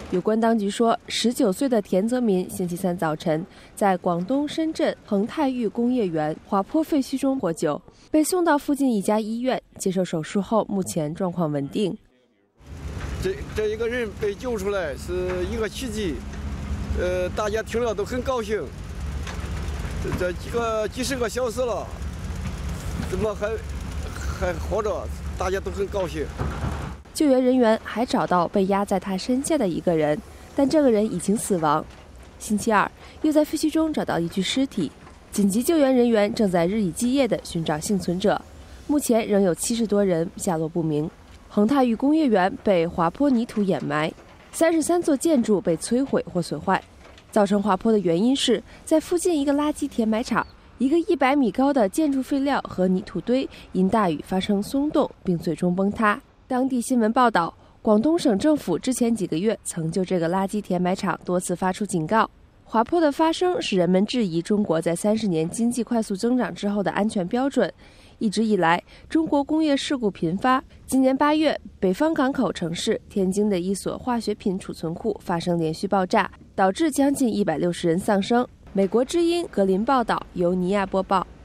有关当局说，19岁的田泽民星期三早晨在广东深圳恒泰裕工业园滑坡废墟中获救，被送到附近一家医院接受手术后，目前状况稳定。 这一个人被救出来是一个奇迹，大家听了都很高兴。这几十个小时了，怎么还活着？大家都很高兴。 救援人员还找到被压在他身下的一个人，但这个人已经死亡。星期二，又在废墟中找到一具尸体。紧急救援人员正在日以继夜地寻找幸存者，目前仍有70多人下落不明。恒泰裕工业园被滑坡泥土掩埋，33座建筑被摧毁或损坏。造成滑坡的原因是在附近一个垃圾填埋场，一个100米高的建筑废料和泥土堆因大雨发生松动，并最终崩塌。当地新闻报道，广东省政府之前几个月曾就这个垃圾填埋场多次发出警告。滑坡的发生使人们质疑中国在30年经济快速增长之后的安全标准。一直以来，中国工业事故频发。今年8月，北方港口城市天津的一所化学品储存库发生连续爆炸，导致将近160人丧生。美国之音格林报道，由尼亚播报。